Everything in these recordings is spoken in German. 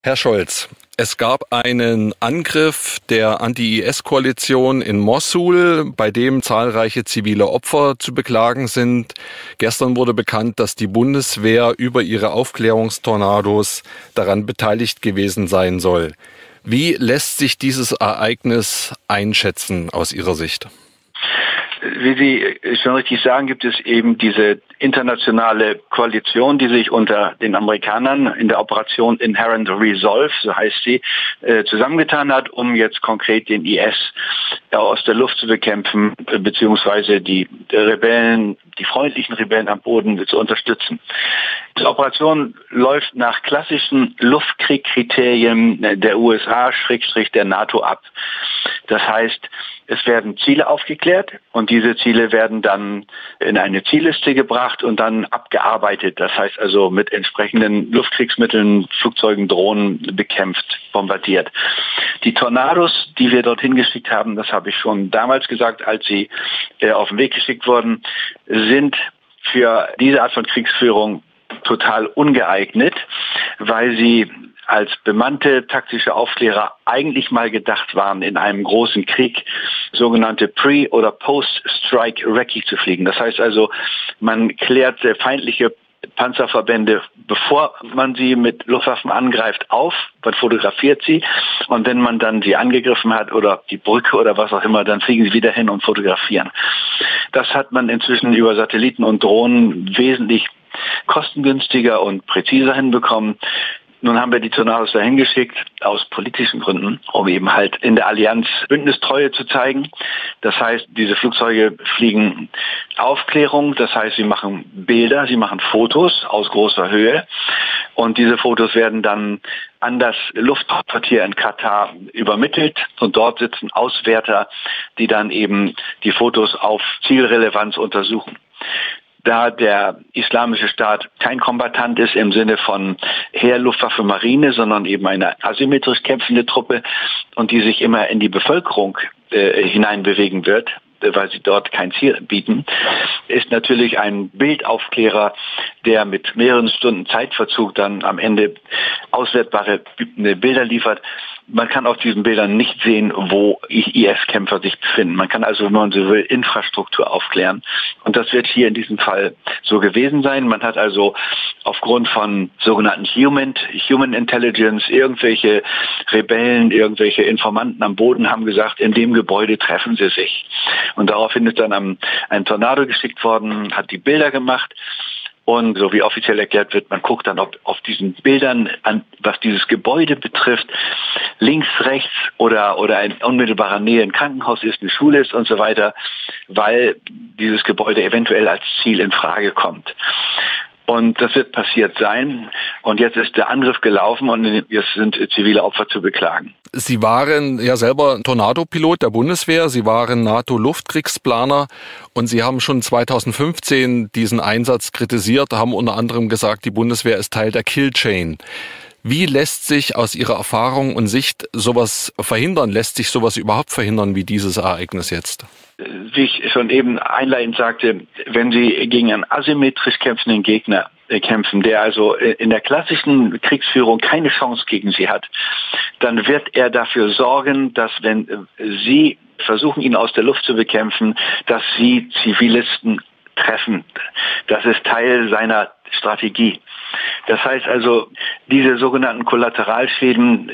Herr Scholz, es gab einen Angriff der Anti-IS-Koalition in Mossul, bei dem zahlreiche zivile Opfer zu beklagen sind. Gestern wurde bekannt, dass die Bundeswehr über ihre Aufklärungstornados daran beteiligt gewesen sein soll. Wie lässt sich dieses Ereignis einschätzen aus Ihrer Sicht? Wie Sie schon richtig sagen, gibt es eben diese internationale Koalition, die sich unter den Amerikanern in der Operation Inherent Resolve, so heißt sie, zusammengetan hat, um jetzt konkret den IS aus der Luft zu bekämpfen, beziehungsweise die Rebellen, die freundlichen Rebellen am Boden zu unterstützen. Die Operation läuft nach klassischen Luftkriegkriterien der USA/der NATO ab. Das heißt, es werden Ziele aufgeklärt und diese Ziele werden dann in eine Zielliste gebracht und dann abgearbeitet. Das heißt also mit entsprechenden Luftkriegsmitteln, Flugzeugen, Drohnen bekämpft, bombardiert. Die Tornados, die wir dorthin geschickt haben, das habe ich schon damals gesagt, als sie auf den Weg geschickt wurden, sind für diese Art von Kriegsführung total ungeeignet, weil sie als bemannte taktische Aufklärer eigentlich mal gedacht waren, in einem großen Krieg sogenannte Pre- oder Post-Strike-Recce zu fliegen. Das heißt also, man klärt feindliche Panzerverbände, bevor man sie mit Luftwaffen angreift, auf, man fotografiert sie und wenn man dann sie angegriffen hat oder die Brücke oder was auch immer, dann fliegen sie wieder hin und fotografieren. Das hat man inzwischen über Satelliten und Drohnen wesentlich kostengünstiger und präziser hinbekommen. Nun haben wir die Tornados dahin geschickt, aus politischen Gründen, um eben halt in der Allianz Bündnistreue zu zeigen. Das heißt, diese Flugzeuge fliegen Aufklärung, das heißt, sie machen Bilder, sie machen Fotos aus großer Höhe und diese Fotos werden dann an das Luftfahrtquartier in Katar übermittelt und dort sitzen Auswärter, die dann eben die Fotos auf Zielrelevanz untersuchen. Da der Islamische Staat kein Kombattant ist im Sinne von Heer, Luftwaffe, Marine, sondern eben eine asymmetrisch kämpfende Truppe und die sich immer in die Bevölkerung hineinbewegen wird, weil sie dort kein Ziel bieten, ist natürlich ein Bildaufklärer, der mit mehreren Stunden Zeitverzug dann am Ende auswertbare Bilder liefert. Man kann auf diesen Bildern nicht sehen, wo IS-Kämpfer sich befinden. Man kann also, wenn man so will, Infrastruktur aufklären. Und das wird hier in diesem Fall so gewesen sein. Man hat also aufgrund von sogenannten Human Intelligence, irgendwelche Rebellen, irgendwelche Informanten am Boden haben gesagt, in dem Gebäude treffen sie sich. Und daraufhin ist dann ein Tornado geschickt worden, hat die Bilder gemacht. Und so wie offiziell erklärt wird, man guckt dann, ob auf diesen Bildern, was dieses Gebäude betrifft, links, rechts oder in unmittelbarer Nähe ein Krankenhaus ist, eine Schule ist und so weiter, weil dieses Gebäude eventuell als Ziel in Frage kommt. Und das wird passiert sein. Und jetzt ist der Angriff gelaufen und jetzt sind zivile Opfer zu beklagen. Sie waren ja selber Tornado-Pilot der Bundeswehr. Sie waren NATO-Luftkriegsplaner und Sie haben schon 2015 diesen Einsatz kritisiert, haben unter anderem gesagt, die Bundeswehr ist Teil der Kill-Chain. Wie lässt sich aus Ihrer Erfahrung und Sicht sowas verhindern? Lässt sich sowas überhaupt verhindern wie dieses Ereignis jetzt? Wie ich schon eben einleitend sagte, wenn Sie gegen einen asymmetrisch kämpfenden Gegner kämpfen, der also in der klassischen Kriegsführung keine Chance gegen Sie hat, dann wird er dafür sorgen, dass wenn Sie versuchen, ihn aus der Luft zu bekämpfen, dass Sie Zivilisten treffen. Das ist Teil seiner Strategie. Das heißt also, diese sogenannten Kollateralschäden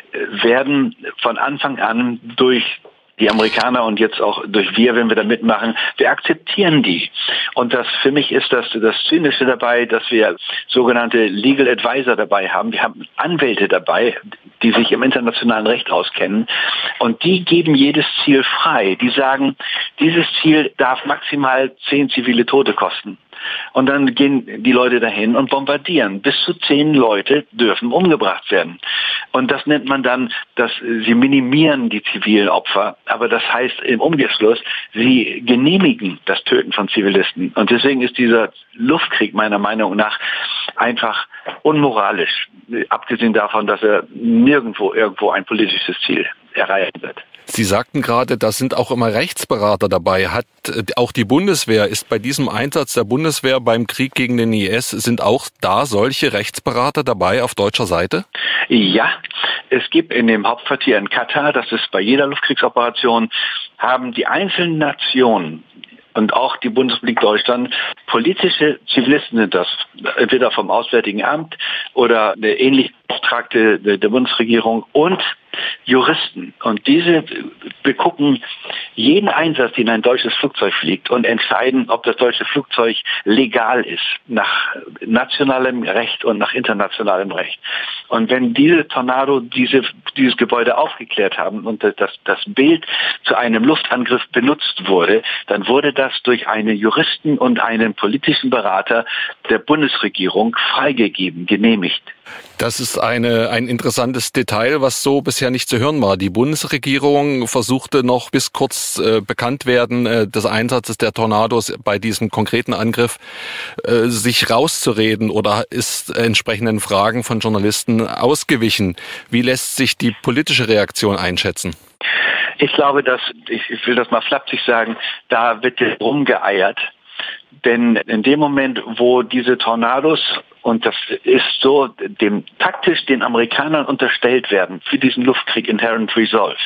werden von Anfang an durch die Amerikaner und jetzt auch durch wir, wenn wir da mitmachen, wir akzeptieren die. Und das für mich ist das Zynische dabei, dass wir sogenannte Legal Advisor dabei haben. Wir haben Anwälte dabei, die sich im internationalen Recht auskennen. Und die geben jedes Ziel frei. Die sagen, dieses Ziel darf maximal 10 zivile Tote kosten. Und dann gehen die Leute dahin und bombardieren. Bis zu 10 Leute dürfen umgebracht werden. Und das nennt man dann, dass sie minimieren die zivilen Opfer. Aber das heißt im Umkehrschluss, sie genehmigen das Töten von Zivilisten. Und deswegen ist dieser Luftkrieg meiner Meinung nach einfach unmoralisch. Abgesehen davon, dass er nirgendwo irgendwo ein politisches Ziel erreichen wird. Sie sagten gerade, da sind auch immer Rechtsberater dabei. Hat auch die Bundeswehr, ist bei diesem Einsatz der Bundeswehr beim Krieg gegen den IS, sind auch da solche Rechtsberater dabei auf deutscher Seite? Ja, es gibt in dem Hauptquartier in Katar, das ist bei jeder Luftkriegsoperation, haben die einzelnen Nationen und auch die Bundesrepublik Deutschland, politische Zivilisten sind das, entweder vom Auswärtigen Amt oder eine ähnliche Beauftragte der Bundesregierung und Juristen. Und diese begucken jeden Einsatz, den ein deutsches Flugzeug fliegt und entscheiden, ob das deutsche Flugzeug legal ist, nach nationalem Recht und nach internationalem Recht. Und wenn diese Tornado dieses Gebäude aufgeklärt haben und das Bild zu einem Luftangriff benutzt wurde, dann wurde das durch einen Juristen und einen politischen Berater der Bundesregierung freigegeben, genehmigt. Das ist ein interessantes Detail, was so bisher nicht zu hören war. Die Bundesregierung versuchte noch bis kurz Bekanntwerden des Einsatzes der Tornados bei diesem konkreten Angriff sich rauszureden oder ist entsprechenden Fragen von Journalisten ausgewichen. Wie lässt sich die politische Reaktion einschätzen? Ich glaube, ich will das mal flapsig sagen, da wird rumgeeiert. Denn in dem Moment, wo diese Tornados, und das ist so, taktisch den Amerikanern unterstellt werden für diesen Luftkrieg Inherent Resolve,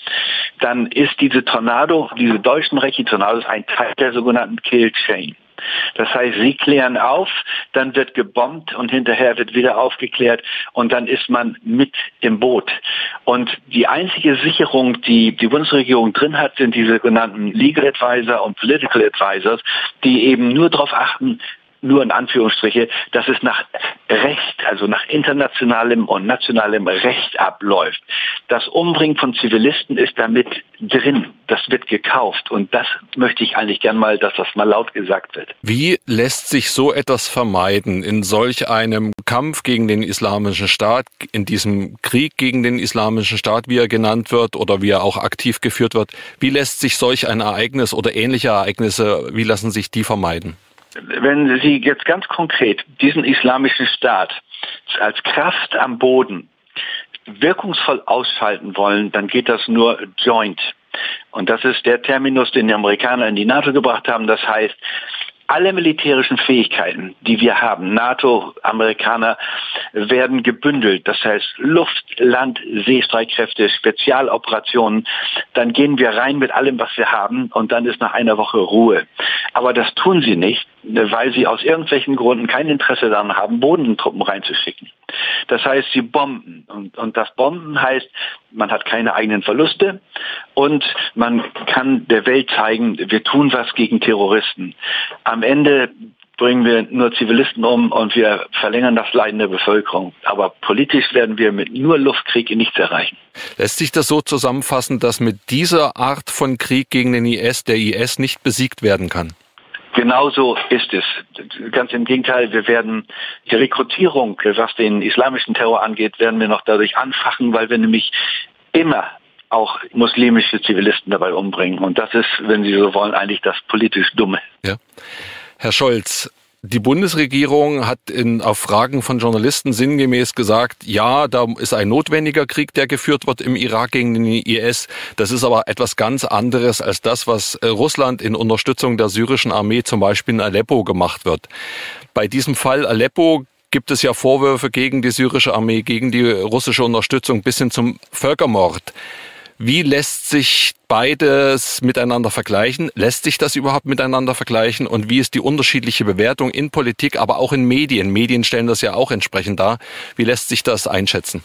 dann ist diese deutschen Recce-Tornados ein Teil der sogenannten Kill Chain. Das heißt, sie klären auf, dann wird gebombt und hinterher wird wieder aufgeklärt und dann ist man mit im Boot. Und die einzige Sicherung, die die Bundesregierung drin hat, sind die sogenannten Legal Advisor und Political Advisors, die eben nur darauf achten, nur in Anführungsstriche, dass es nach Recht, also nach internationalem und nationalem Recht abläuft. Das Umbringen von Zivilisten ist damit drin. Das wird gekauft. Und das möchte ich eigentlich gern mal, dass das mal laut gesagt wird. Wie lässt sich so etwas vermeiden in solch einem Kampf gegen den Islamischen Staat, in diesem Krieg gegen den Islamischen Staat, wie er genannt wird oder wie er auch aktiv geführt wird? Wie lässt sich solch ein Ereignis oder ähnliche Ereignisse, wie lassen sich die vermeiden? Wenn Sie jetzt ganz konkret diesen Islamischen Staat als Kraft am Boden wirkungsvoll ausschalten wollen, dann geht das nur joint. Und das ist der Terminus, den die Amerikaner in die NATO gebracht haben. Das heißt, alle militärischen Fähigkeiten, die wir haben, NATO, Amerikaner, werden gebündelt. Das heißt Luft-, Land-, Seestreitkräfte, Spezialoperationen. Dann gehen wir rein mit allem, was wir haben und dann ist nach einer Woche Ruhe. Aber das tun sie nicht, weil sie aus irgendwelchen Gründen kein Interesse daran haben, Bodentruppen reinzuschicken. Das heißt, sie bomben. Und das Bomben heißt, man hat keine eigenen Verluste und man kann der Welt zeigen, wir tun was gegen Terroristen. Am Ende bringen wir nur Zivilisten um und wir verlängern das Leiden der Bevölkerung. Aber politisch werden wir mit nur Luftkrieg nichts erreichen. Lässt sich das so zusammenfassen, dass mit dieser Art von Krieg gegen den IS der IS nicht besiegt werden kann? Genauso ist es. Ganz im Gegenteil, wir werden die Rekrutierung, was den islamischen Terror angeht, werden wir noch dadurch anfachen, weil wir nämlich immer auch muslimische Zivilisten dabei umbringen. Und das ist, wenn Sie so wollen, eigentlich das politisch Dumme. Ja. Herr Scholz, die Bundesregierung hat auf Fragen von Journalisten sinngemäß gesagt, ja, da ist ein notwendiger Krieg, der geführt wird im Irak gegen den IS. Das ist aber etwas ganz anderes als das, was Russland in Unterstützung der syrischen Armee zum Beispiel in Aleppo gemacht wird. Bei diesem Fall Aleppo gibt es ja Vorwürfe gegen die syrische Armee, gegen die russische Unterstützung bis hin zum Völkermord. Wie lässt sich beides miteinander vergleichen? Lässt sich das überhaupt miteinander vergleichen? Und wie ist die unterschiedliche Bewertung in Politik, aber auch in Medien? Medien stellen das ja auch entsprechend dar. Wie lässt sich das einschätzen?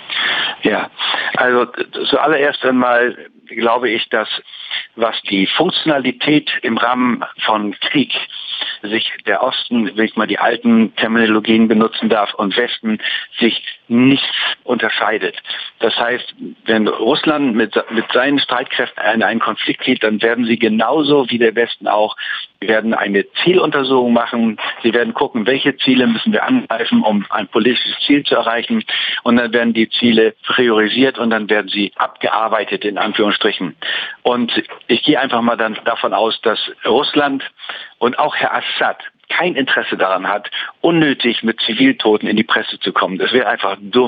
Ja, also zuallererst einmal glaube ich, dass was die Funktionalität im Rahmen von Krieg sich der Osten, wenn ich mal die alten Terminologien benutzen darf, und Westen sich nicht unterscheidet. Das heißt, wenn Russland mit seinen Streitkräften in einen Konflikt geht, dann werden sie genauso wie der Westen auch, werden eine Zieluntersuchung machen. Sie werden gucken, welche Ziele müssen wir angreifen, um ein politisches Ziel zu erreichen. Und dann werden die Ziele priorisiert und dann werden sie abgearbeitet, in Anführungsstrichen. Und ich gehe einfach mal dann davon aus, dass Russland und auch Herr Assad kein Interesse daran hat, unnötig mit Ziviltoten in die Presse zu kommen. Das wäre einfach dumm.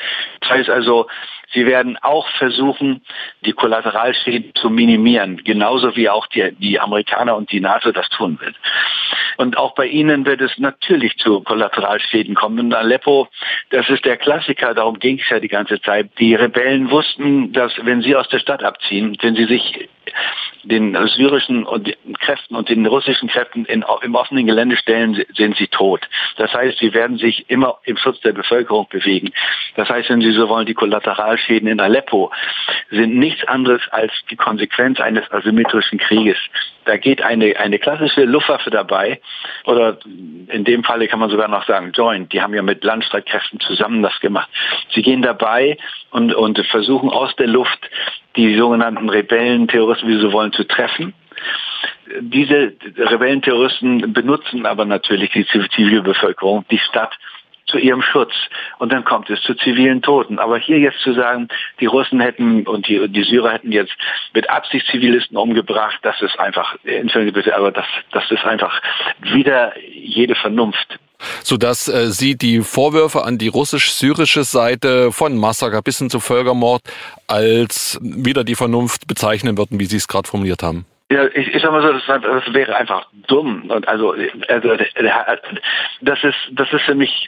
Das heißt also, sie werden auch versuchen, die Kollateralschäden zu minimieren, genauso wie auch die Amerikaner und die NATO das tun wird. Und auch bei ihnen wird es natürlich zu Kollateralschäden kommen. In Aleppo, das ist der Klassiker, darum ging es ja die ganze Zeit. Die Rebellen wussten, dass wenn sie aus der Stadt abziehen, wenn sie sich den syrischen Kräften und den russischen Kräften im offenen Gelände stellen, sind sie tot. Das heißt, sie werden sich immer im Schutz der Bevölkerung bewegen. Das heißt, wenn Sie so wollen, die Kollateralschäden in Aleppo sind nichts anderes als die Konsequenz eines asymmetrischen Krieges. Da geht eine klassische Luftwaffe dabei, oder in dem Falle kann man sogar noch sagen Joint, die haben ja mit Landstreitkräften zusammen das gemacht. Sie gehen dabei und versuchen aus der Luft die sogenannten Rebellen, Terroristen, wie sie wollen, zu treffen. Diese Rebellenterroristen benutzen aber natürlich die Zivilbevölkerung, die Stadt, zu ihrem Schutz. Und dann kommt es zu zivilen Toten. Aber hier jetzt zu sagen, die Russen hätten und die Syrer hätten jetzt mit Absicht Zivilisten umgebracht, das ist einfach, entschuldigen Sie bitte, aber das ist einfach wider jede Vernunft. Sodass Sie die Vorwürfe an die russisch-syrische Seite von Massaker bis hin zu Völkermord als wider die Vernunft bezeichnen würden, wie Sie es gerade formuliert haben. Ja, ich sag mal so, das wäre einfach dumm. Und also das ist für mich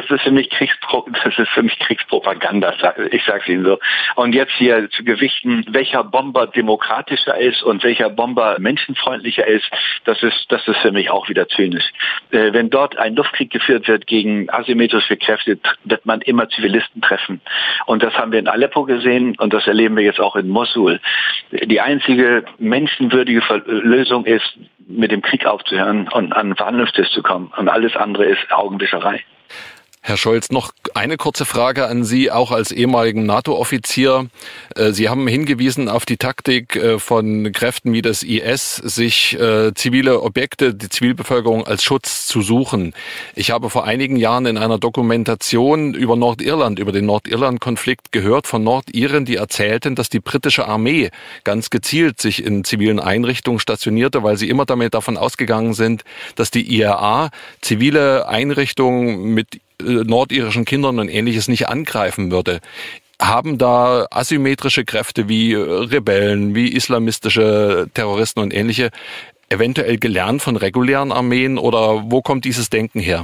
Kriegspropaganda. Ich sag's Ihnen so. Und jetzt hier zu gewichten, welcher Bomber demokratischer ist und welcher Bomber menschenfreundlicher ist, das ist für mich auch wieder zynisch. Wenn dort ein Luftkrieg geführt wird gegen asymmetrische Kräfte, wird man immer Zivilisten treffen. Und das haben wir in Aleppo gesehen und das erleben wir jetzt auch in Mosul. Die einzige menschenwürdige Lösung ist, mit dem Krieg aufzuhören und an den Verhandlungstisch zu kommen. Und alles andere ist Augenwischerei. Herr Scholz, noch eine kurze Frage an Sie, auch als ehemaligen NATO-Offizier. Sie haben hingewiesen auf die Taktik von Kräften wie das IS, sich zivile Objekte, die Zivilbevölkerung als Schutz zu suchen. Ich habe vor einigen Jahren in einer Dokumentation über Nordirland, über den Nordirland-Konflikt gehört von Nordiren, die erzählten, dass die britische Armee ganz gezielt sich in zivilen Einrichtungen stationierte, weil sie immer damit davon ausgegangen sind, dass die IRA zivile Einrichtungen mit nordirischen Kindern und Ähnliches nicht angreifen würde. Haben da asymmetrische Kräfte wie Rebellen, wie islamistische Terroristen und Ähnliche eventuell gelernt von regulären Armeen oder wo kommt dieses Denken her?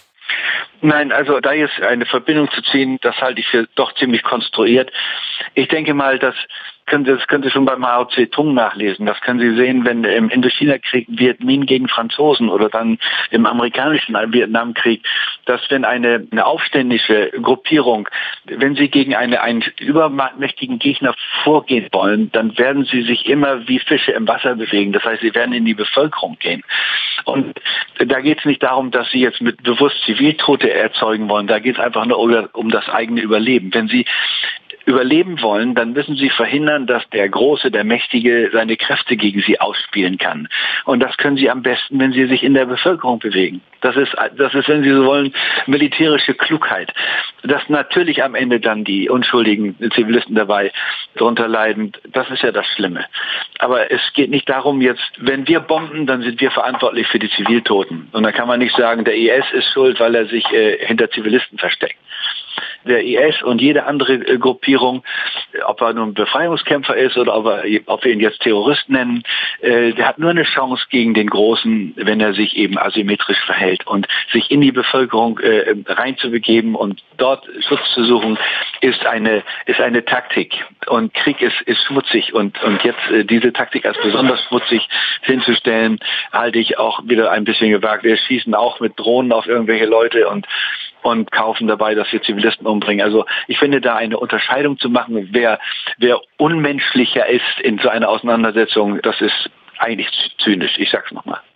Nein, also da jetzt eine Verbindung zu ziehen, das halte ich für doch ziemlich konstruiert. Ich denke mal, das können Sie schon bei Mao Zedong nachlesen. Das können Sie sehen, wenn im Indochina-Krieg Viet Minh gegen Franzosen oder dann im amerikanischen Vietnamkrieg, dass wenn eine aufständische Gruppierung, wenn sie gegen einen übermächtigen Gegner vorgehen wollen, dann werden sie sich immer wie Fische im Wasser bewegen. Das heißt, sie werden in die Bevölkerung gehen. Und da geht es nicht darum, dass sie jetzt mit bewusst Ziviltote erzeugen wollen. Da geht es einfach nur um das eigene Überleben. Wenn sie überleben wollen, dann müssen sie verhindern, dass der Große, der Mächtige seine Kräfte gegen sie ausspielen kann. Und das können sie am besten, wenn sie sich in der Bevölkerung bewegen. Das ist, wenn Sie so wollen, militärische Klugheit. Dass natürlich am Ende dann die unschuldigen Zivilisten dabei darunter leiden, das ist ja das Schlimme. Aber es geht nicht darum jetzt, wenn wir bomben, dann sind wir verantwortlich für die Ziviltoten. Und da kann man nicht sagen, der IS ist schuld, weil er sich hinter Zivilisten versteckt. Der IS und jede andere Gruppierung, ob er nun Befreiungskämpfer ist oder ob wir ihn jetzt Terrorist nennen, der hat nur eine Chance gegen den Großen, wenn er sich eben asymmetrisch verhält. Und sich in die Bevölkerung reinzubegeben und dort Schutz zu suchen, ist eine Taktik. Und Krieg ist schmutzig. Und jetzt diese Taktik als besonders schmutzig hinzustellen, halte ich auch wieder ein bisschen gewagt. Wir schießen auch mit Drohnen auf irgendwelche Leute und kaufen dabei, dass wir Zivilisten umbringen. Also ich finde, da eine Unterscheidung zu machen, wer unmenschlicher ist in so einer Auseinandersetzung, das ist eigentlich zynisch. Ich sag's nochmal.